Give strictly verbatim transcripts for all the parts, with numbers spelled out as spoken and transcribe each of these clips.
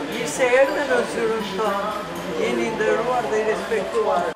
Mirë se erdhe në zyrën tonë, jeni nderuar dhe i respektuar.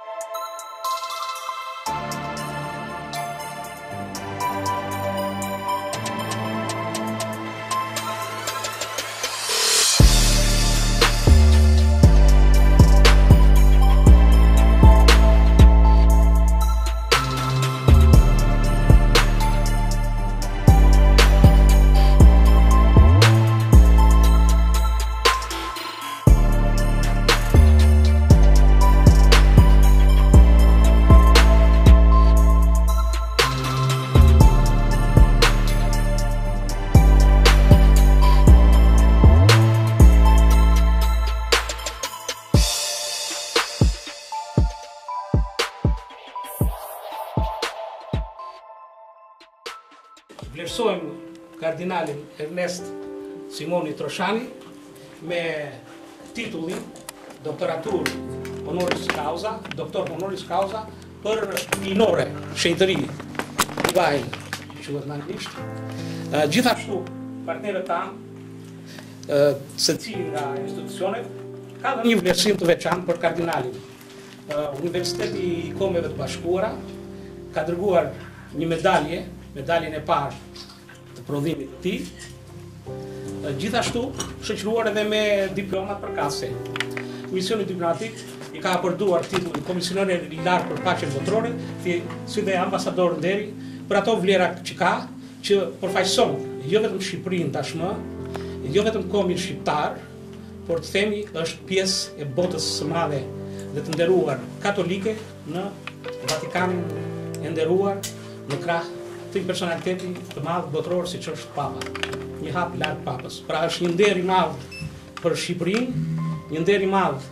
Vlerësojmë kardinalin Ernest Simoni Troshani me titullin doktoratur Honoris Causa, doktor Honoris Causa për minore shenjtëri Dwight, quhet në anglisht. Gjithashtu partnerët tanë, secili nga institucionet, ka dhe një vlerësim të veçantë për kardinalin. Universiteti i Kombeve të Bashkuara ka dërguar një medalje, medaljen e parë të prodhimit të tij, gjithashtu shoqëruar edhe me diplomat përkatëse. Misioni diplomatik i ka apërduar titullin Komisioneri i lartë për paqen botërore, si dhe ambasador nderi për ato vlera që ka, që përfaqëson jo vetëm Shqipërinë tashmë, jo vetëm kombin shqiptar, por të themi është pjesë e botës së madhe dhe të nderuar katolike në Vatikanin e nderuar në krah të një personaliteti të madh botëror siç është Papa, një hap larg Papës. Pra është një nder i madh për Shqipërinë, një nder i madh,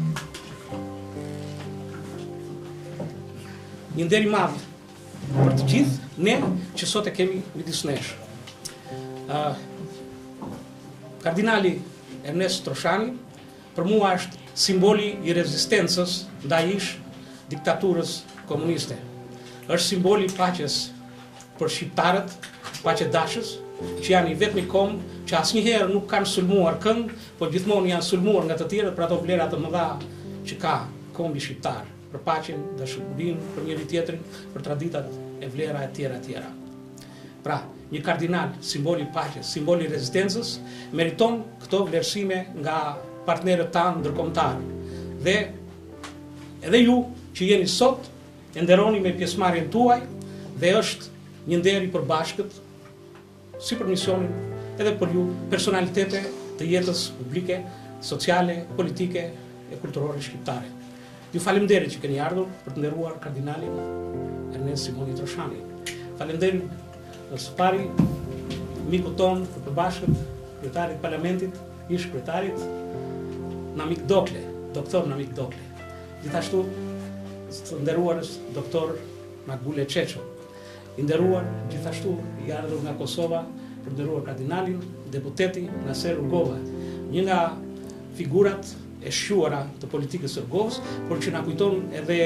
një nder i madh për të gjithë ne që sot e kemi midis nesh. Uh, Kardinali Ernest Troshani për mua është simboli i rezistencës ndaj ish diktaturës komuniste. Është simboli i paqes për shqiptarët, paqedashës, që janë i vetmi kombë që asnjëherë nuk kanë sulmuar këngë, por gjithmonë janë sulmuar nga të tjerët për ato vlera të mëdha që ka kombi shqiptar, për paqen, dashurinë për njëri tjetrin, për traditat e vlera e tjera e tjera. Pra, një kardinal, simboli i paqes, simboli i rezistencës, meriton këto vlerësime nga partnerët tanë ndërkombëtar. Dhe edhe ju që jeni sot e nderoni me pjesëmarrjen tuaj dhe është një nder i përbashkët, si për misionin, edhe për ju personalitete të jetës publike, sociale, politike e kulturore shqiptare. Ju falemnderit që keni ardhur për të nderuar kardinalin Ernest Simoni Troshani. Falemnderit në së pari miku tonë të përbashkët, kryetarit parlamentit, ish kryetarit Namik Dokle, doktor Namik Dokle. Gjithashtu të nderuarës doktor Makbule Ceco. I nderuar gjithashtu i ardhur nga Kosova për nderuar kardinalin, deputeti Naser Rugova, një nga figurat e shquara të politikës së Rugovës, por që na kujton edhe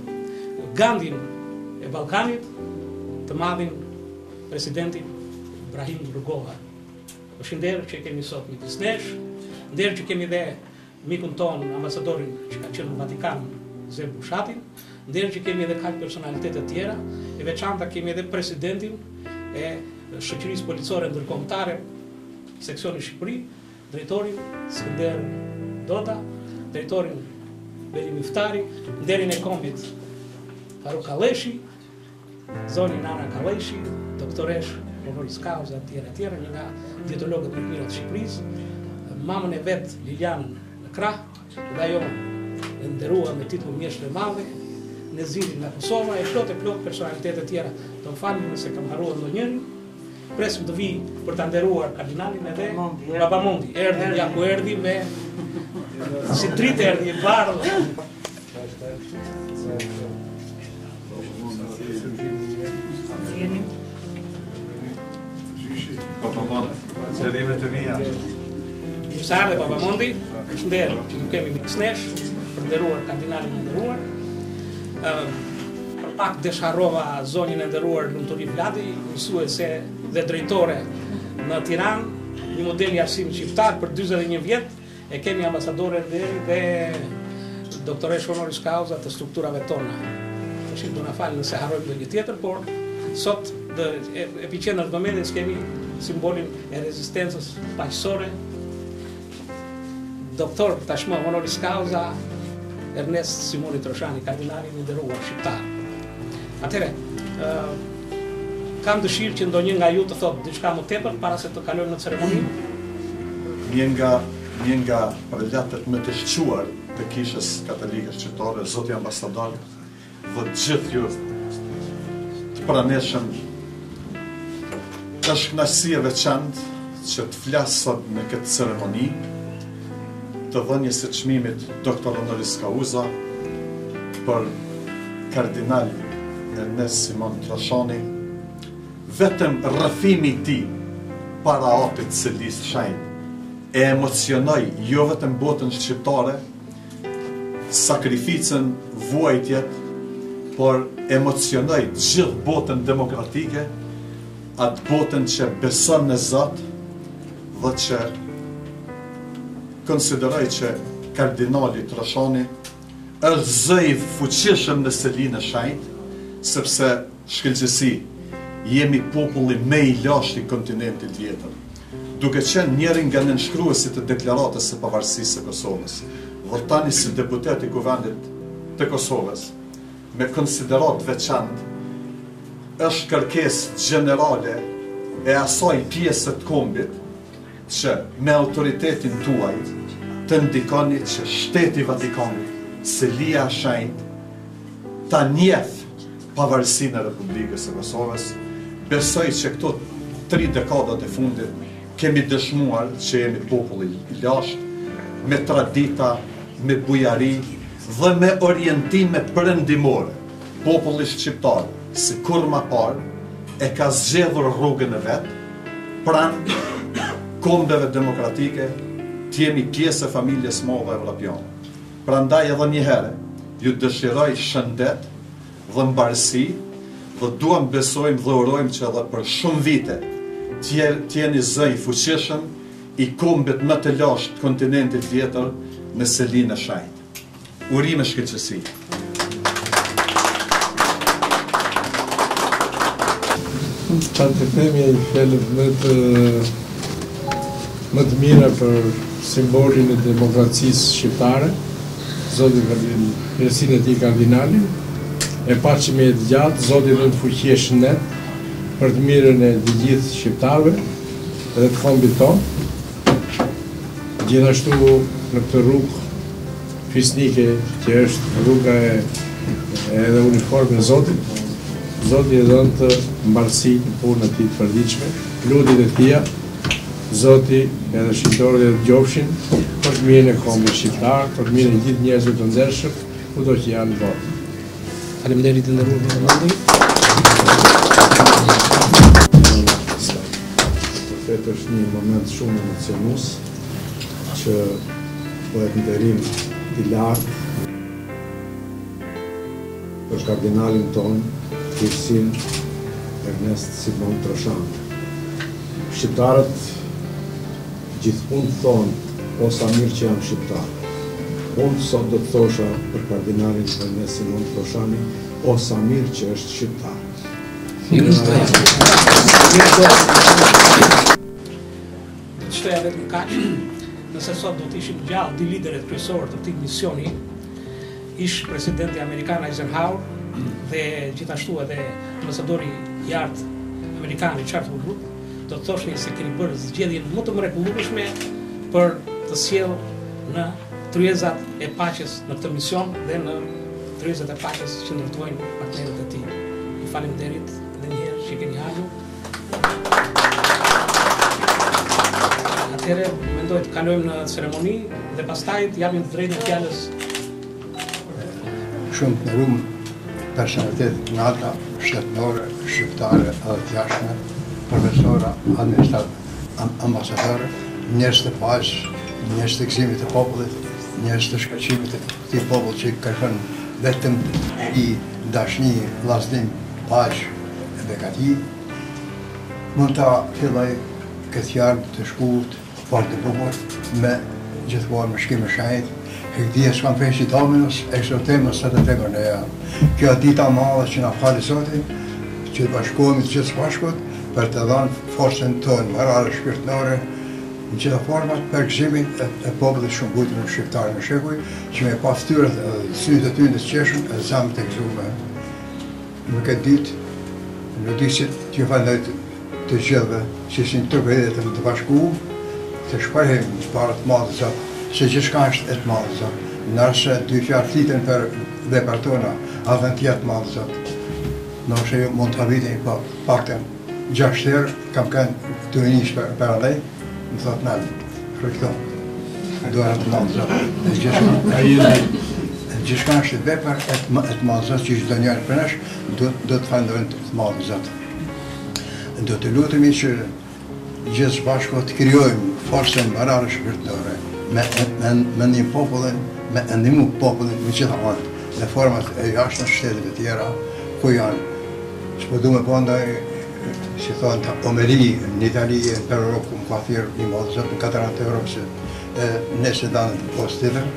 Gandhin e Ballkanit, të madhin presidentin Ibrahim Rugova. Është nder që kemi sot midis nesh, nder që kemi dhe mikun ton, ambasadorin që ka qenë në Vatikan, Zeb Bushatin, nder që kemi edhe kaq personalitete të tjera, e veçanta kemi edhe presidentin e shoqërisë policore ndërkombëtare, seksioni Shqipëri, drejtorin Skender Doda, drejtorin Beli Miftari, nderin e kombit Faruk Kalleshi, zonin Ana Kalleshi, doktoresh Honoris Causa, tjera tjera, një nga dietologët më të mirë të Shqipërisë, mamën e vet Lilianën në krah, dhe ajo e nderuar me titull mjeshtër e madhe, Nezirin nga Kosova, e plot e plot personalitetet tjera. Të më falni nëse kam harruar ndonjërin. Presim të vi për ta nderuar kardinalin edhe Babamondi. Erdhi ja ku erdhi me si dritë erdhi e bardhë. Qëllime të mia. Mirësardhje Babamondi, shëndet që ju kemi midis nesh, për nderuar kardinalin e nderuar. Për pak desharrova zonjën e nderuar Lumturi Vladi, mësuese dhe drejtore në Tiranë, një model i arsimit shqiptar për dyzet e një vjet, e kemi ambasadore Deri dhe doktoresh Honoris Causa të strukturave tona. Tash do na fal nëse harrojmë ndonjë tjetër, por sot dhe epicentër të vëmendjes kemi simbolin e rezistencës paqësore. Doktor tashmë Honoris Causa Ernest Simoni Troshani, kardinali i nderuar shqiptar. Atëre, uh, kam dëshirë që ndonjë nga ju të thotë diçka më tepër para se të kalojmë në ceremoni. Një nga një nga prelatet më të shquar të Kishës Katolike Shqiptare, zoti ambasador, dhe gjithë ju të praneshëm, është kënaqësi e veçantë që të flas sot në këtë ceremoni të dhënies së çmimit doktor Honoris Causa për kardinal Ernest Simoni Troshani. Vetëm rrëfimi i tij para hapit së listë shenjtë e emocionoi jo vetëm botën shqiptare, sakrificën, vuajtjet, por emocionoi gjithë botën demokratike, atë botën që beson në Zot dhe që konsideroj që kardinali Troshani është zë i fuqishëm në selinë e shenjtë, sepse shkëlqësi jemi populli më i lashtë i kontinentit tjetër, duke qenë njëri nga nënshkruesit të deklaratës së pavarësisë së Kosovës, dhe tani si deputet i kuvendit të Kosovës, me konsiderat veçantë, është kërkesë gjenerale e asaj pjesë të kombit që me autoritetin tuaj të ndikoni që Shteti Vatikanit, Selia e Shenjtë, ta njeh pavarësinë e Republikës së Kosovës. Besoj që këto tri dekadat e fundit kemi dëshmuar që jemi populli i lashtë, me tradita, me bujari dhe me orientime perëndimore. Populli shqiptar, si kur më parë, e ka zgjedhur rrugën e vet, pranë kombeve demokratike, të jemi pjesë e familjes madhe evropiane. Prandaj edhe një herë ju dëshiroj shëndet dhe mbarësi, dhe duam besojmë dhe urojmë që edhe për shumë vite t'jeni zë i fuqishëm i kombit më të lashtë kontinentit tjetër në selinë e shenjtë. Urime shkëlqësi. Qatë të themi fjalët më të më të mira për simbolin e demokracisë shqiptare, Zoti Vladi, mirësinë e tij kardinali, e paqim e të gjatë, Zoti dhe të fuqiesh net për të mirën e të gjithë shqiptarëve dhe të kombit tonë. Gjithashtu në këtë rrugë fisnike që është rruga e edhe uniforme e Zotit, Zoti e dhënë të mbarësi në punën e tij të përditshme, lutit e tija, Zoti edhe shqiptarët e të gjofshin për të mirën e kombit shqiptar, për të mirën e gjithë njerëzve të ndershëm, kudo që janë në botë. Faleminderit të nderuar Vladi. Vërtet është një moment shumë emocionues që bëhet nderim i lartë për kardinalin tonë, Kryesin Ernest Simoni Troshani. Shqiptarët gjithmonë thonë, o sa mirë që jam shqiptar. Unë sot do të thosha për kardinalin Ernest Simoni Troshani, o sa mirë që është shqiptar. Të shtoja vetëm kaq, nëse sot do të ishim gjallë dy liderët kryesorë të këtij misioni, ish presidenti amerikan Eisenhower dhe gjithashtu edhe ambasadori i lartë amerikan Richard Woodruff, do të thoshni se keni bërë zgjedhjen më të mrekullueshme për të sjellë në tryezat e paqes në këtë mision dhe në tryezat e paqes që ndërtuajnë partnerët e tij. Ju faleminderit edhe një herë që keni ardhur. Atëherë mendoj të kalojmë në ceremoni dhe pastaj të japim të drejtën fjalës. Shumë të nderuar personalitet nata, shtetërore, shqiptare edhe të jashtme, profesora, administratorë, ambasadorë, njerëz të paqes, njerëz të gëzimit të popullit, njerëz të shkëlqimit të këtij populli që kërkon vetëm i dashni, vllaznim, paqe e begati. Mund ta filloj këtë fjalë të shkurt, fort të bukur me gjithmonë më shkimë shajt, hekdia s'kam peshi dominus, exotemus së të temër në ja. Kjo dita madhe që na fali Zoti, që të bashkohemi të gjithë bashkut, për të dhënë forcën tonë morale shpirtërore, në gjitha format për gëzimin e, e popullit shumë bujtur në shqiptarë në shekuj, që me pas tyret e sytë të tyre të qeshën e zamë të gëzume. Në këtë ditë, në disit që ju falendoj të gjithëve, që si në tërë edhe të bashku, të shprehim në parë të madhe Zot, se gjithçka është e të madhe Zot. Nëse dy fjalë fliten për veprat tona, edhe të jetë madhe Zot. Nëse ju mund të habitin pa paktën gjashtë herë, kam kanë të vinish për për allej, më thot në frikto. Duara të madhe Zot. Gjithçka është vepër e të madhe Zot që çdo njeri për nesh do do të falendojnë të madhe Zot. Do të lutemi që gjithë bashkë të krijojmë forcën morale shpirtërore me me një popullin, me ndihmu popullin me gjitha anë, në format e jashtme të shteteve tjera, ku janë, që po du me po ndaj, si thonë ta Honorary në Itali, në Europë, më ka thirë një modë zëtë në katërat e Europë, se nëse danë të postë tjetër.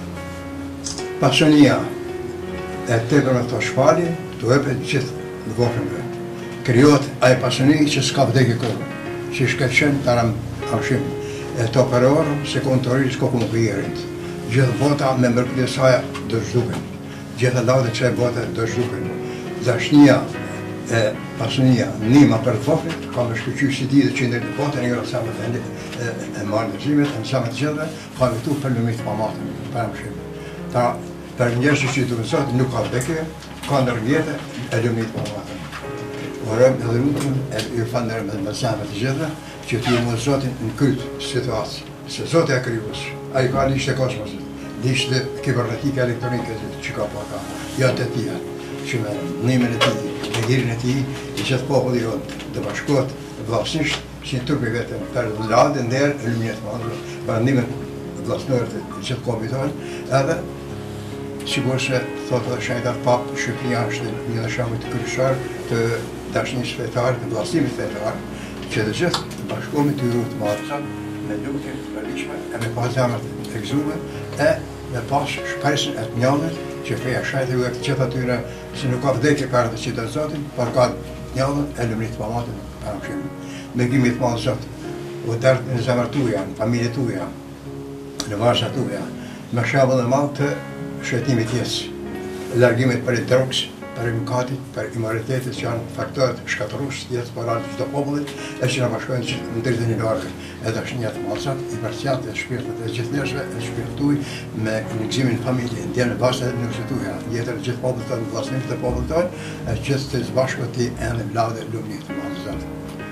Pasionia e tepër me të shpali, të epet gjithë në gofëmve. Kriot ai pasioni që s'ka vdekje kohë, që shkëlqen të aram amshim. E to për orë, se kontori s'ko ku më këjerit. Gjithë bota me mërkëllë saja do zhduken. Gjithë laude që e bota do zhduken. Dashnia e pasionia nima për të vofrit, ka me shkëqy si ti dhe qindër të bote, një rëtë samet e, e, e marrë në zimet, në samet të gjithëve, ka me tu për lumit pa matën, për amshim. Ta për njerësi që i të mësot nuk ka vdekje, ka nër vjetë e lumit pa matën. Vorëm edhe lutëm e ju falënderojmë me samet të gjithëve, që t'ju më Zotin në këtë situatë, se Zotin e kryus, a i ka lisht e kosmosit, lisht e kibernetike elektronike që ka pa ka, janë të tia, që me nimen e ti, me hirin e ti, i gjithë populli jonë të bashkot, vlasnisht, që në turpi vetëm, për ladë, nderë, e lumjet më andrë, për nimen vlasnërë të gjithë komitonë, edhe, sigur se, thotë dhe shenjtar papë, Shqipëria është një në shamit të kryshar, të dashnisë fetar, të vlasnimit fetar, që dhe gjithë të bashkohemi të ju të marë, me lutje të përliqme, e me pas zemër të egzume, e me pas shpresën e të njallët, që feja shajtë u e këtë gjithë atyre, se nuk ka vdekje për dhe qitë të Zotin, por ka njallët e lëmrit të mamatën për amshimin. Me gjimit të madhë Zot, u dërtë në zemër tuja, në familje tuja, në varsha tuja, me shabëll e malë të shëtimit jesë, largimit për i drogës, për imkatit, për imoralitetit që janë faktorët shkatërrues jetës morale të çdo populli, e që na bashkojnë që në drejtën e largë, edhe është një të malsat, i përqatë e shpirtët e gjithë njerëzve, e shpirtuj me nëgjimin familje, ndjenë në basë e në shëtuja, jetër gjithë popullit tonë, vlasnimit të popullit tonë, e gjithë të zbashkët ti e në vlade lumnit të malsat.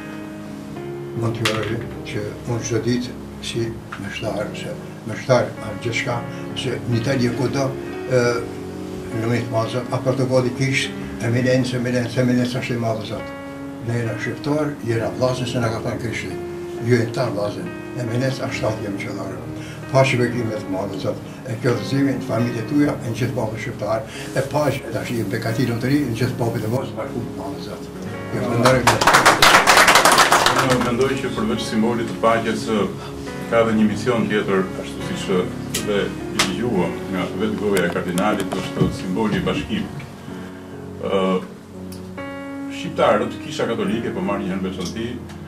Mund të jurëri që unë çdo ditë si me shtarë, se me shtarë a gjithçka, se në Itali kudo në mitë madhë Zot, a protokolli kishë, e milenë, se milenë, se milenë, sa shtë i madhë Zot. Ne jena shqiptarë, jena vlazën, se në ka thënë Krishti. Ju e në ta vlazën, e milenë, a shtatë jemë qëllarë. Pashë bekimet madhë Zot, e kjo të zimi në familje tuja, e në gjithë popë shqiptarë, e pashë, e tash i bekati Lumturi, në gjithë popë të mosë, marku madhë Zot. Ju përndërë Unë mendoj që përveç simbolit të paqes, ka dhe një mision tjetër, ashtu si që dhe i dëgjuam nga vetë goja e kardinalit, është simboli i bashkimit. Shqiptarët, Kisha Katolike, po marrë një herë veçanti,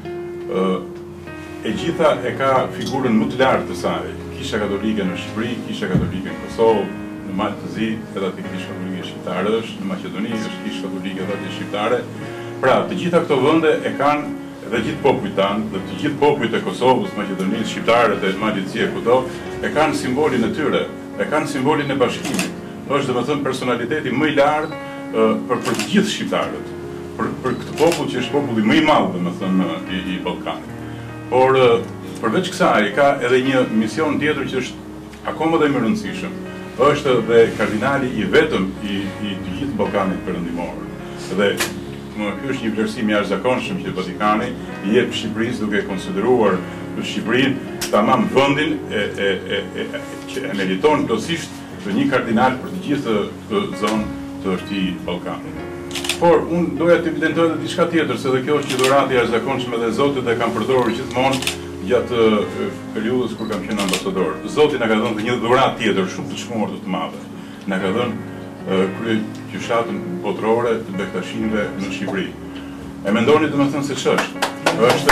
e gjitha e ka figurën më të lartë të saj. Kisha Katolike në Shqipëri, Kisha Katolike në Kosovë, në Malë të Zi, edhe të Kisha Katolike shqiptarësh, në Maqedoni është Kisha Katolike edhe të shqiptare. Pra, të gjitha këto vende e kanë dhe gjithë popujt tanë, dhe të gjithë popujt e Kosovës, Maqedonisë, shqiptarët e Malë të Zi e kudo, e kanë simbolin e tyre, e kanë simbolin e bashkimit. Është dhe më thënë personaliteti më i lartë për për të gjithë shqiptarët, për për këtë popull që është populli më i madh, dhe më thënë, i, i Ballkanit. Por përveç kësaj ka edhe një mision tjetër që është akoma dhe më i rëndësishëm. Është dhe kardinali i vetëm i, i të gjithë Ballkanit perëndimor. Dhe ky është një vlerësim i jashtëzakonshëm që Vatikani i jep Shqipërisë duke konsideruar Shqipërinë tamam vendin e, e, e, e, që e meriton plotësisht të një kardinal për të gjithë këtë zonë të këtij Ballkani. Por unë doja të evidentoj edhe diçka tjetër, se dhe kjo është një dhuratë e jashtëzakonshme dhe Zoti e kanë përdorur gjithmonë gjatë periudhës kur kam qenë ambasador, Zoti na ka dhënë një dhuratë tjetër shumë të çmuar të madhe. Na ka dhënë krye gjyshatën botërore të bektashinëve në Shqipëri. E mendoni domethënë se ç'është? Është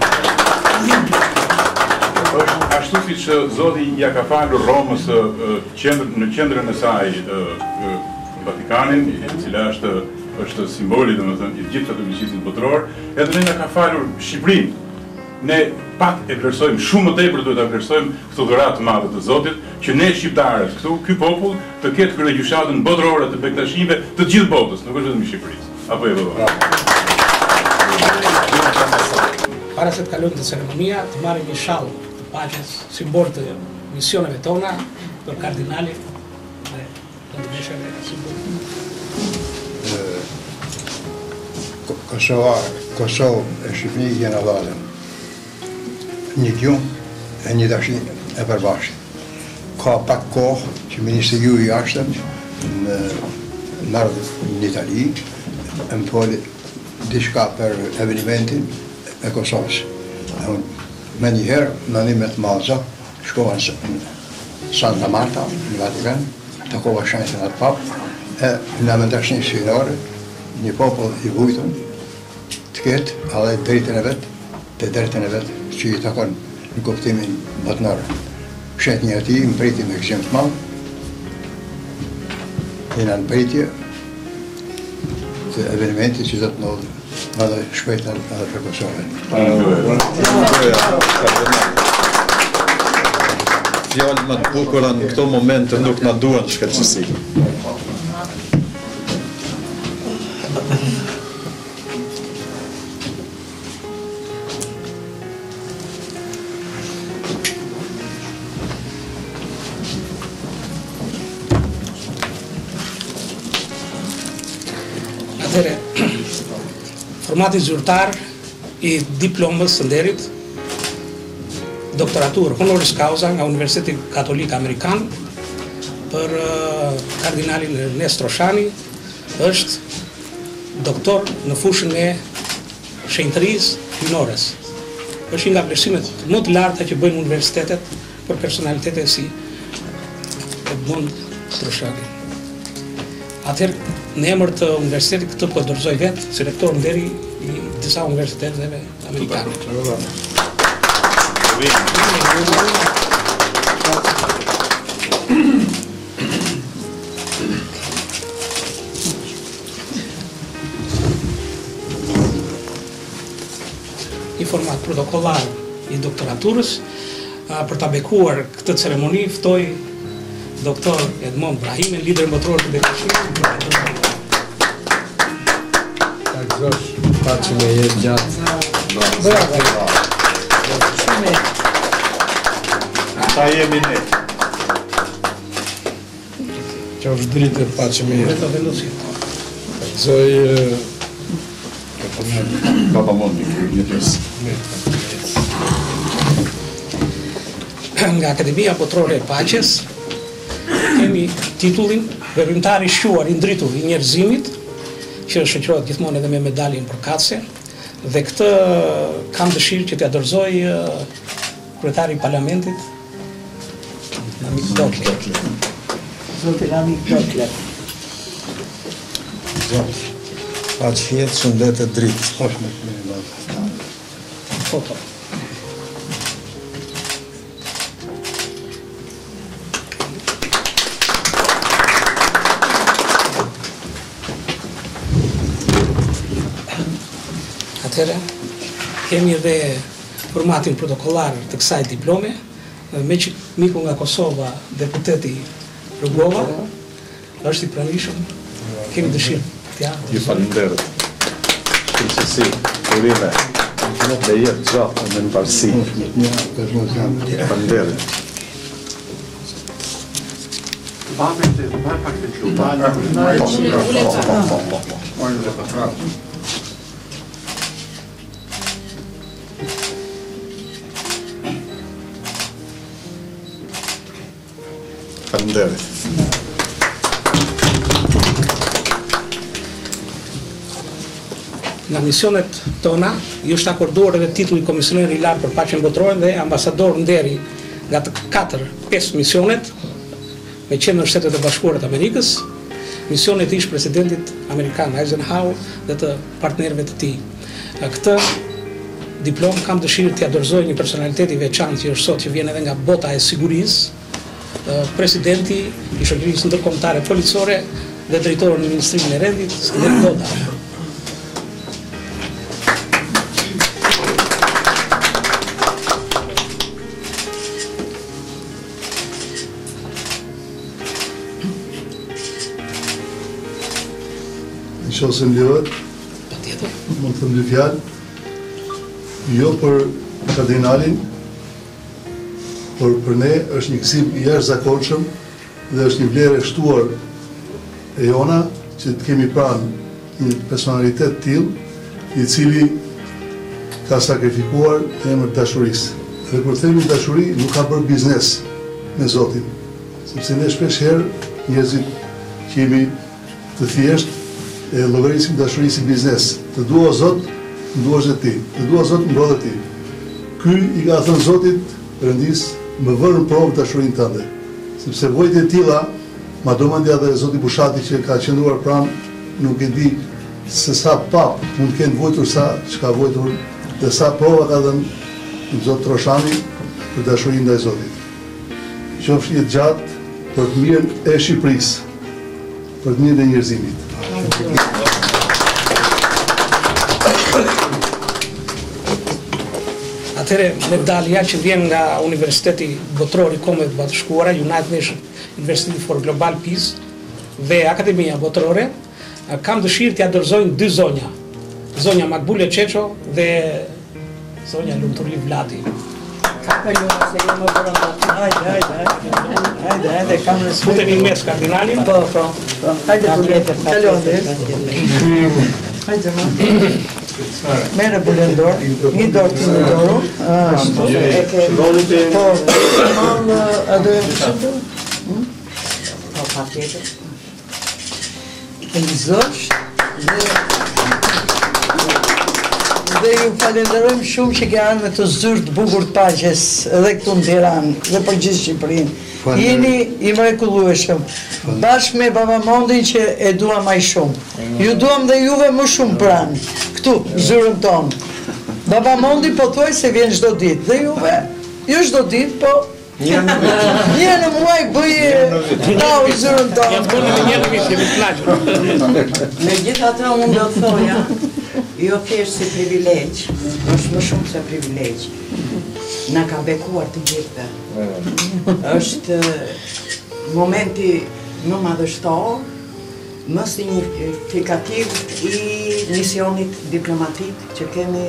është ashtu siç Zoti ja ka falur Romës qendrën në qendrën e saj Vatikanin, e cila është është simboli domethënë i gjithë katoliqizmit botëror, edhe ne na ka falur Shqipërinë. Ne pak e vlerësojmë, shumë më tepër duhet ta vlerësojmë këtë dhuratë të madhe të Zotit, që ne shqiptarët, këtu ky popull të ketë kryegjyshatën botërore të bektashinëve të gjithë botës, nuk është vetëm i Shqipërisë. Apo jo vëlla. Para se të kalojmë të ceremonia, të marrim një shall të paqes, simbol të misioneve tona për kardinalin dhe të ndeshjeve simbolit. Kosova, Kosovë e Shqipëri janë avallën. Një gjumë e një dashin e përbashkët. Ka pak kohë që Ministri ju i jashtëm në ardhë në Itali, e më foli diçka për evenimentin e Kosovës. Me njëherë, në nimet Malza, shkova në Santa Marta, në Vatikan, takova shenjën atë papë, e në me dashin sinore, një popull i vujtën, të ketë edhe drejtën e vetë, të drejtën e vetë, që i takon në kuptimin botnor. Shenjë një ati, më priti me gëzim të madh, jena në pritje të evenimentit që do të ndodhë edhe shpejtën edhe për Kosovën. Fjallë më të bukura në këto momente nuk na duan shkëlqësi. Atëre, formati zyrtar i diplomës së nderit, doktoratur Honoris Causa nga Universiteti Katolik Amerikan për kardinalin Ernest Troshani, është doktor në fushën e shenjtërisë hyjnores. Është një nga vlerësimet më të larta që bëjnë universitetet për personalitete si Edmund Troshani. Atëherë, në emër të universitetit këtë po dorëzoj vetë si rektor nderi i disa universiteteve amerikane. Një format protokollar i doktoraturës, për ta bekuar këtë ceremoni ftoj doktor Edmond Brahimin, lider botror të bektashinëve. Zosh, pa që me jetë gjatë. Ta jemi ne. Që është dritër pa që me jetë. Veto vendosi. Zoj... Papa Mondi, një tësë. Nga Akademia Botrore e Paqes, kemi titullin Veprimtari i shquar i ndritur i njerëzimit, që shoqërohet gjithmonë edhe me medaljen për katse, dhe këtë kam dëshirë që t'ia dorëzoj kryetari i parlamentit, Namik Dokle. Zoti Namik Dokle. Zot, pa që jetë shëndet e dritë. Foto. Atëherë, kemi edhe formatin protokollar të kësaj diplome, me që miku nga Kosova, deputeti Rugova, është i pranishëm, kemi dëshirë t'ja. Ju falenderët. Shkëlqësi, urime, dhe jetë gjatë me në parësi. Falenderët. Falenderët. nga misionet tona i është akorduar edhe titulli komisioner i lartë për paqen botërore dhe ambasador nderi nga të katër pesë misionet me qendër në Shtetet e Bashkuara të Amerikës, misionet ish presidentit amerikan Eisenhower dhe të partnerëve të tij. Këtë diplom kam dëshirë t'ia dorëzoj një personalitet i veçantë që është sot, që vjen edhe nga bota e sigurisë, presidenti i shoqërisë ndërkombëtare policore dhe drejtori në Ministrimin e Rendit, Skender Doda. Qose më lejohet, mund të them dy fjalë, jo për kardinalin, por për ne është një gëzim i jashtëzakonshëm dhe është një vlerë e shtuar e jona që të kemi pranë një personalitet tillë i cili ka sakrifikuar në emër të dashurisë. Dhe kur themi dashuri, nuk ka bërë biznes me Zotin, sepse ne shpesh herë njerëzit që jemi të thjeshtë e llogarisim dashurisë si biznes. Të dua o Zot, më duash dhe ti. Të dua o Zot, më mbrodhe ti. Ky i ka thënë Zotit, Perëndis, më vër në provë dashurinë tënde. Sepse vojtje të tilla, madhomendja dhe Zoti Bushati që ka qëndruar pranë, nuk e di se sa pap mund të kenë vojtur sa çka vojtur dhe sa prova ka dhënë Zot Troshani për dashurinë ndaj Zotit. Qofshi jetë gjatë për të mirën e Shqipërisë, për të mirën e njerëzimit. Atëre medalja që vjen nga Universiteti Botëror i Kombeve të Bashkuara, United Nations University for Global Peace dhe Akademia Botërore, kam dëshirë t'ia dorëzojnë dy zonja. Zonja Makbule Ceco dhe zonja Lumturi Vladi. Ka kaluar se jam më brenda. Hajde, hajde, hajde, hajde, kam në Futeni mes kardinalin. Po, po, po. Hajde, bulete, kalon. Hajde, më. Mere bulendor, një dorë të një dorë. Ashtu, e ke... Po, malë, a do e më shumë? Po, pa tjetër. E një zosht, dhe... Dhe ju falenderojmë shumë që kanë me të zyrë të bukur të paqes edhe këtu në Tiranë dhe për gjithë Shqipërinë. Jeni i mrekullueshëm. Bashkë me babamondin që e dua më shumë. Ju duam dhe juve më shumë pranë. Këtu, zyrën tonë. Babamondi po thuaj se vjen çdo ditë dhe juve, jo çdo ditë, po një në muaj bëj tau zyrën tonë. Ja bëni një në vit, jemi të plaqur. Megjithatë unë do të thoja, jo thjesht si privilegj, është më shumë se privilegj. Na ka bekuar të gjithëve. Është momenti më madhështor, më signifikativ i misionit diplomatik që kemi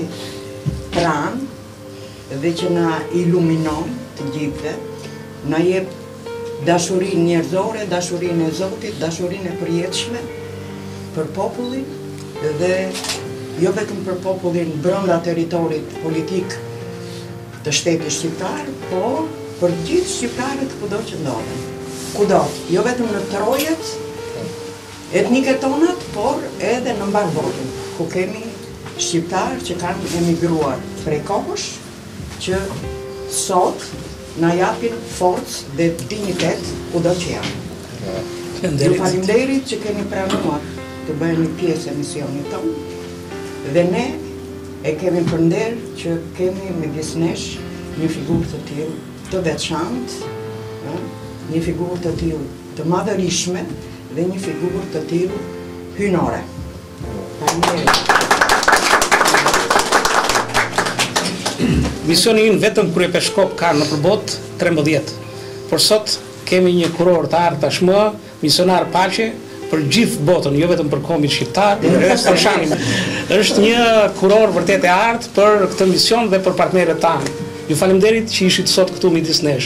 pranë dhe që na iluminon të gjithëve, na jep dashurinë njerëzore, dashurinë e Zotit, dashurinë e përjetshme për popullin dhe jo vetëm për popullin brenda territorit politik të shtetit shqiptar, por për gjithë shqiptarët kudo që ndodhen. Kudo, jo vetëm në trojet etnike tonat, por edhe në mbar botën, ku kemi shqiptarë që kanë emigruar prej kohësh, që sot na japin forcë dhe dinjitet kudo që janë. Ju faleminderit që keni pranuar të bëheni pjesë e misionit tonë. Dhe ne e kemi përnder që kemi midis nesh një figurë të tillë të veçantë, një figurë të tillë të madhërishme dhe një figurë të tillë hynore. Faleminderit. Misioni ynë vetëm kryepeshkop ka në përbot trembëdhjetë, por sot kemi një kuror të ardhur tashmë, misionar paqe për gjithë botën, jo vetëm për kombin shqiptar. Ernest Simoni është një kuror vërtet e ardhur për këtë mision dhe për partnerët tanë. Ju faleminderit që ishit sot këtu midis nesh.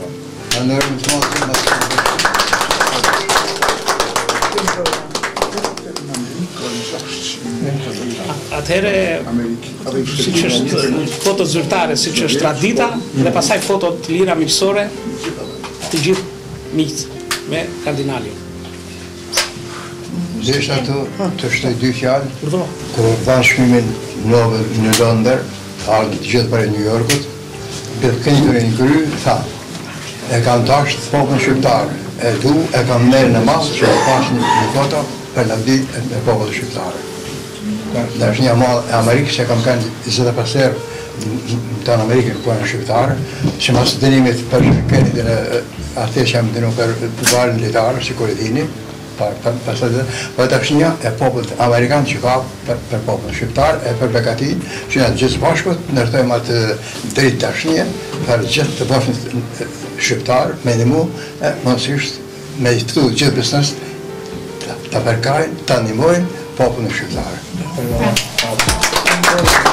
Atëherë, siç është foto zyrtare, siç është tradita, dhe pastaj foto të lira miqësore të gjithë miqt me kardinalin. Desha të të shtoj dy fjalë, kur dhanë shpimin Nobel në Londër, ardhë të gjithë për e New Yorkut, këtë kënjë të një kry, tha, e kam tasht popullin shqiptar, e du, e kam merë në masë, që e pash një foto, për në vdi e popullin shqiptar. Dhe është një amal e Amerikës që kam kanë njëzet e pasër të në Amerikën për në shqiptarë, që mas të dënimit për kënjë dhe në atë që jam dënu për varën litarë, si kur e dini, për të është një e popullit Amerikanë që ka për popullin shqiptar, e për bekatin, që në gjithë bashkët nërtojmë atë dritë të është një, për gjithë të bashkët shqiptar, me një mu, e mësisht me i këtu gjithë bisnes të përkajnë, të animojnë popullin shqiptar.